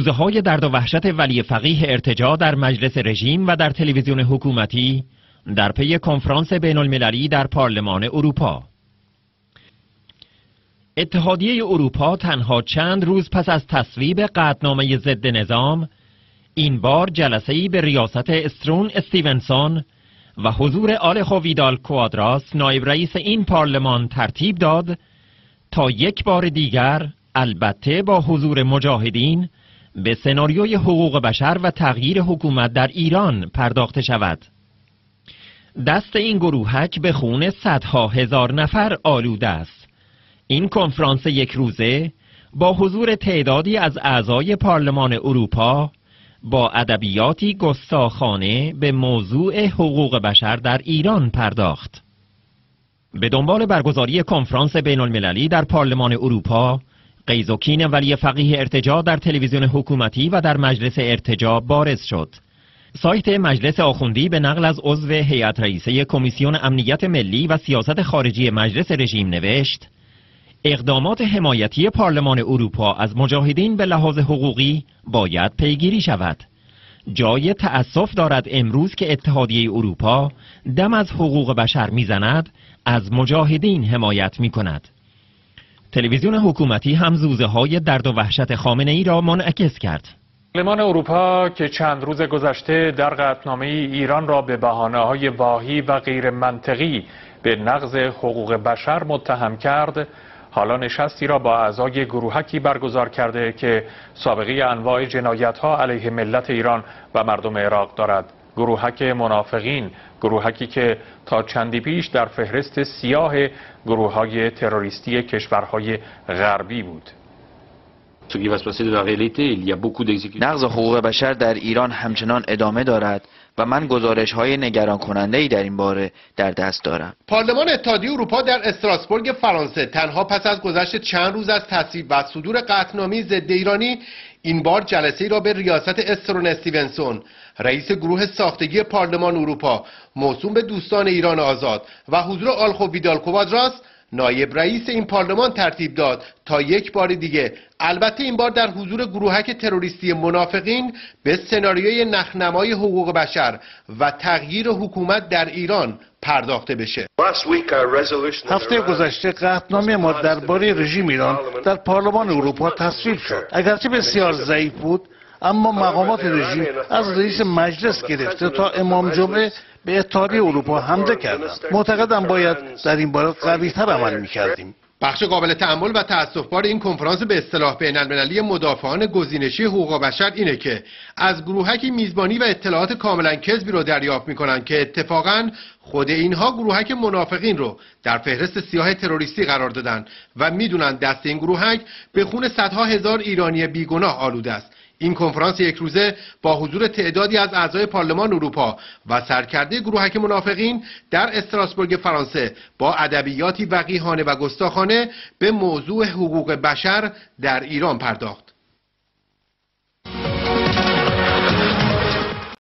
روزهای درد و وحشت ولی فقیه ارتجاع در مجلس رژیم و در تلویزیون حکومتی در پی کنفرانس بین المللی در پارلمان اروپا. اتحادیه اروپا تنها چند روز پس از تصویب قطعنامه ضد نظام، این بار جلسه‌ای به ریاست استرون استیونسون و حضور آلخو ویدال کوادراس نایب رئیس این پارلمان ترتیب داد تا یک بار دیگر، البته با حضور مجاهدین، به سناریوی حقوق بشر و تغییر حکومت در ایران پرداخته شود. دست این گروهک به خون صدها هزار نفر آلوده است. این کنفرانس یک روزه با حضور تعدادی از اعضای پارلمان اروپا با ادبیاتی گستاخانه به موضوع حقوق بشر در ایران پرداخت. به دنبال برگزاری کنفرانس بین المللی در پارلمان اروپا، غیظ و کین ولی فقیه ارتجاع در تلویزیون حکومتی و در مجلس ارتجاع بارز شد. سایت مجلس آخوندی به نقل از عضو هیئت رئیسه کمیسیون امنیت ملی و سیاست خارجی مجلس رژیم نوشت: اقدامات حمایتی پارلمان اروپا از مجاهدین به لحاظ حقوقی باید پیگیری شود. جای تأسف دارد امروز که اتحادیه اروپا دم از حقوق بشر میزند، از مجاهدین حمایت می کند. تلویزیون حکومتی هم زوزه‌های درد و وحشت خامنه‌ای را منعکس کرد. پارلمان اروپا که چند روز گذشته در قطعنامه ایران را به بهانه‌های واهی و غیر منطقی به نقض حقوق بشر متهم کرد، حالا نشستی را با اعضای گروهکی برگزار کرده که سابقه انواع جنایت‌ها علیه ملت ایران و مردم عراق دارد. گروهک منافقین، گروهکی که تا چندی پیش در فهرست سیاه گروه‌های تروریستی کشورهای غربی بود. نقض حقوق بشر در ایران همچنان ادامه دارد و من گزارش‌های نگران کننده‌ای در این باره در دست دارم. پارلمان اتحادیه اروپا در استراسبورگ فرانسه تنها پس از گذشت چند روز از تصویب و صدور قطعنامه ضد ایرانی، این بار جلسه‌ای را به ریاست استرون استیونسون، رئیس گروه ساختگی پارلمان اروپا موسوم به دوستان ایران آزاد، و حضور آلخو ویدال کوادراس نایب رئیس این پارلمان ترتیب داد تا یک بار دیگه، البته این بار در حضور گروهک تروریستی منافقین، به سناریوی نخنمای حقوق بشر و تغییر حکومت در ایران پرداخته بشه. هفته گذشته قطعنامه ما درباره رژیم ایران در پارلمان اروپا تصویب شد. اگرچه بسیار ضعیف بود، اما مقامات رژیم از رئیس مجلس گرفته تا امام جمعه به اتحادیه اروپا حمله کردند. معتقدم باید در این باره قوی‌تر عمل می‌کردیم. بخش قابل تأمل و تأسف‌بار این کنفرانس به اصطلاح بین‌المللی مدافعان گزینشی حقوق بشر اینه که از گروهکی میزبانی و اطلاعات کاملا کذبی رو دریافت می‌کنند که اتفاقاً خود اینها گروهک منافقین رو در فهرست سیاه تروریستی قرار دادن و میدونن دست این گروهک به خون صدها هزار ایرانی بیگناه آلوده است. این کنفرانس یک روزه با حضور تعدادی از اعضای پارلمان اروپا و سرکرده گروهک منافقین در استراسبورگ فرانسه با ادبیاتی وقیحانه و گستاخانه به موضوع حقوق بشر در ایران پرداخت.